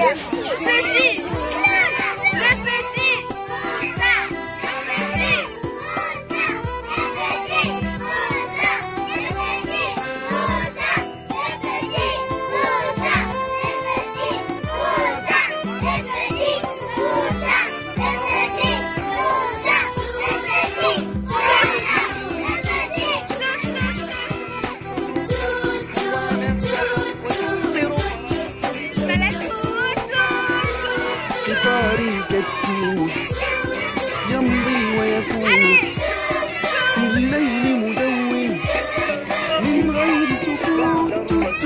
قطاري كتكوت يمضي ويفوت في الليل مدون من غير سكوت.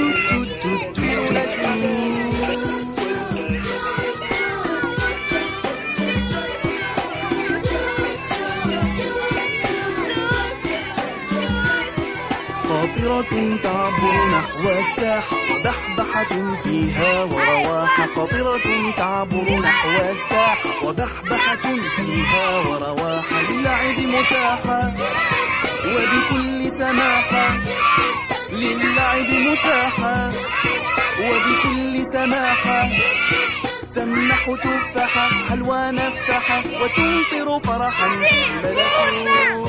قاطرة تعبر نحو الساحة وبحبحة فيها ورواحة. قاطرة تعبر نحو الساحة وبحبحة فيها ورواحة. للعب متاحة وبكل سماحة. للعب متاحة وبكل سماحة. تمنح تفاحة حلوى نفاحة وتمطر فرحا في الملكوت.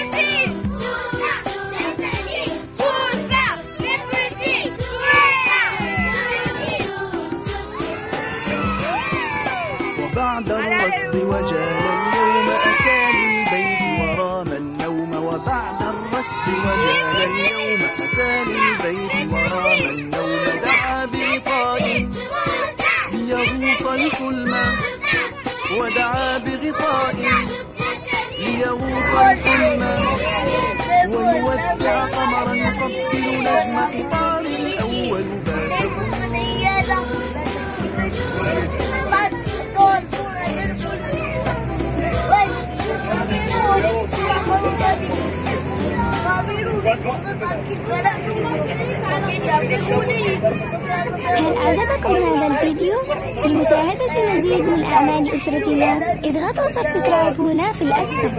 بعد الركض وجال اليوم أتى للبيت ورام النوم. وبعد الركض وجال اليوم أتى للبيت ورام النوم. دعا بغطاء ليغوص الحلم. ودعا بغطاء ليغوص الحلم. ويودع قمرا يقبل نجم قطار الأول بات هل أعجبكم هذا الفيديو؟ لمشاهدة المزيد من أعمال أسرتنا اضغطوا سبسكرايب هنا في الأسفل.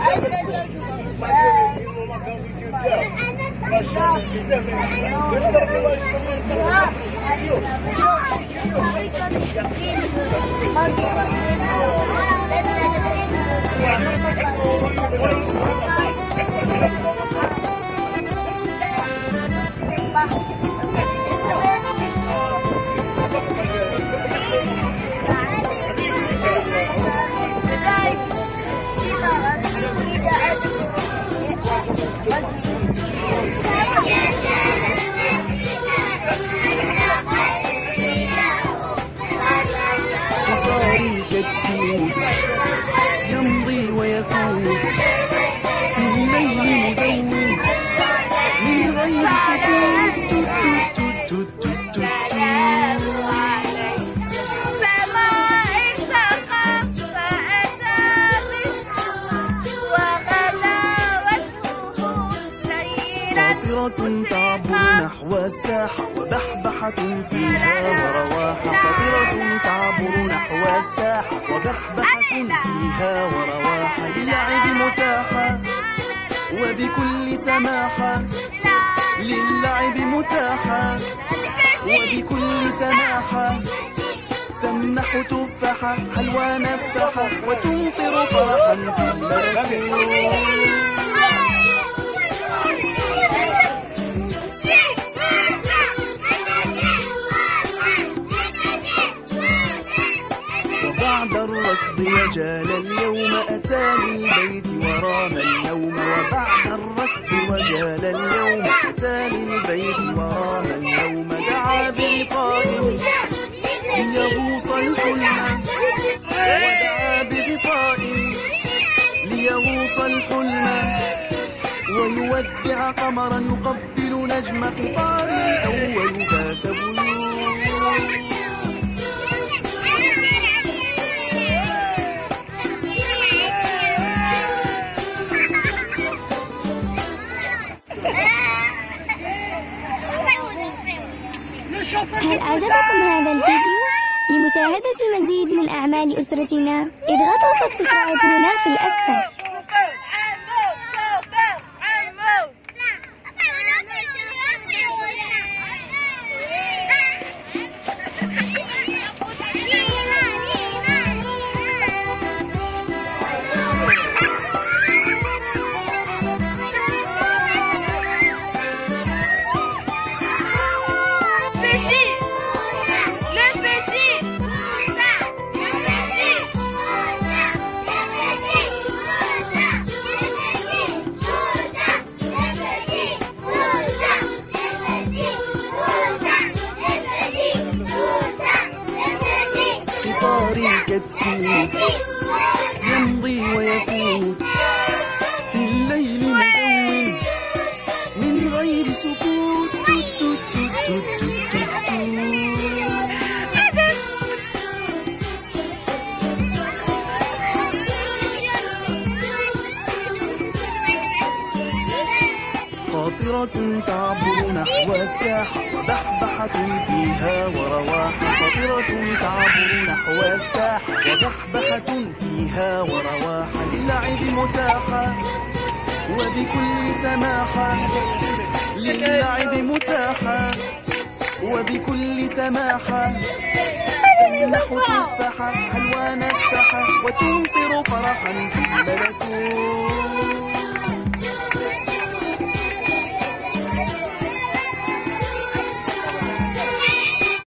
يمضي ويفوت في الليل مدون من غير سكوت. قاطرة تعبر نحو الساحة وبحبحة فيها ورواحة. قاطرة تعبر نحو الساحة وبحبحة فيها ورواحة. للعب متاحة وبكل سماحة. للعب متاحة وبكل سماحة. تمنح تفاحة حلوى نفاحة وتمطر فرحا في الملكوت. بعد الركض وجال اليوم أتى للبيت ورام النوم. وبعد الركض وجال اليوم أتى للبيت ورام النوم. دعا بغطاء ليغوص الحلم. ودعا بغطاء ليغوص الحلم. ويودع قمرا يقبل نجم قطار الأول بات بيوت. هل أعجبكم هذا الفيديو؟ لمشاهدة المزيد من أعمال أسرتنا اضغطوا سبسكرايب هنا في الأسفل. بحر كتكوت يمضي ويفوت في الليل مدون من غير سكوت. توت توت توت توت توت. قاطرة تعبر نحو الساحة وبحبحة فيها ورواحة. قاطرة تعبر نحو الساحة وبحبحة فيها ورواحة. للعب متاحة وبكل سماحة. للعب متاحة وبكل سماحة. تمنح تفاحة حلوى نفاحة وتمطر فرحا في الملكوت.